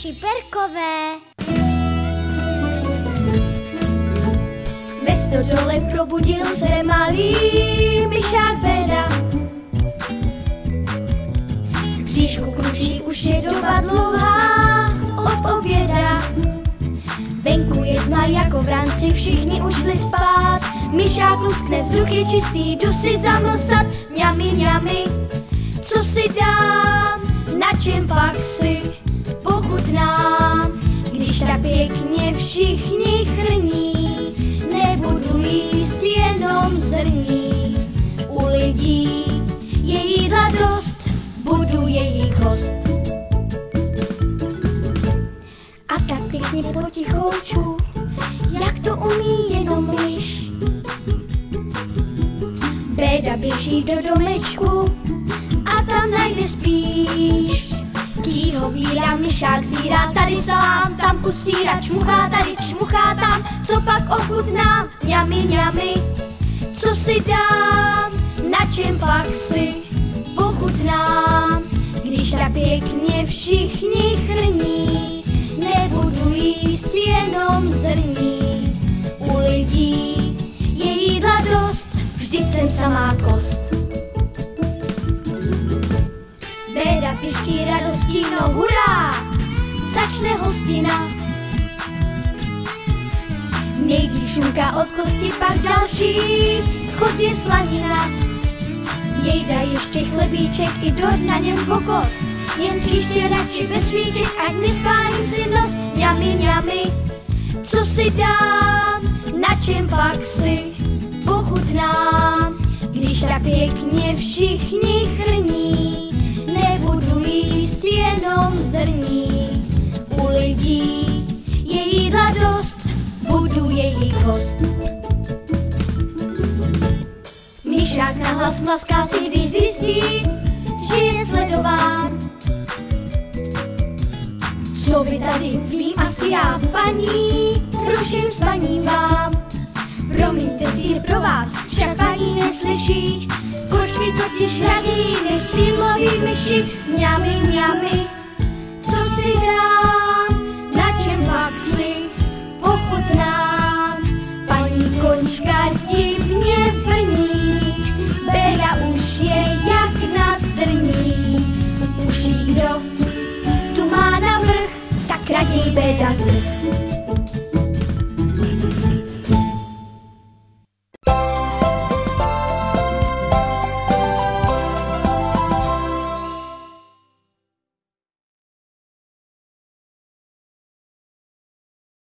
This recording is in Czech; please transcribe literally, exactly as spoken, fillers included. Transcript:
Šiperkové. Ve stodole probudil se malý myšák Béda. V bříšku kručí už je doba dlouhá od oběda. Venku je tma jako v ranci, všichni už šli spát. Myšák luskne, vzduch je čistý, jdu si zamlsat. Mňami, mňami, co si dám, na čem pak si pochutnám. Když tak pěkně všichni chrní, nebudu jíst jenom zrní. U lidí je jídla dost, budu jejich host. A tak pěkně potichoučku, jak to umí jenom myš. Béda běží do domečku a tam najde spíš. Kýho vírá, myšák zírá, tady salám, tam kus sýra, čmuchá, tady čmuchá, tam, co pak ochutnám. Mňami, mňami, co si dám, na čem pak si pochutnám. Když tak pěkně všichni chrní, nebudu jíst jenom zrní. U lidí je jídla dost, vždyť jsem samá kost. Béda pišký radostí, no hurá, začne hostina. Nejdřív šunka od kosti, pak další, chod je slanina. Jejda ještě chlebíček, i dort na něm kokos. Jen příště radši bez svíček, ať nespálím si nos. Mňami, mňami, co si dám, na čem pak si pochutnám. Když tak pěkně všichni chrní, nebudu jíst jenom zrní. U lidí je jídla dost, budu jejich host. Myšák nahlas mlaská si, když zjistí, že je sledován. Co vy tady, vím asi já, paní, ruším spaní vám. Promiňte, sír pro vás, však paní neslyší. Kočky totiž raději než sídloví myši. Mňami, mňami, co si dám, na čem pak si pochutnám. Paní kočka divně vrní, Béda už je jak na trní. Už jí kdo tu má navrch, tak raději Béda zdrh.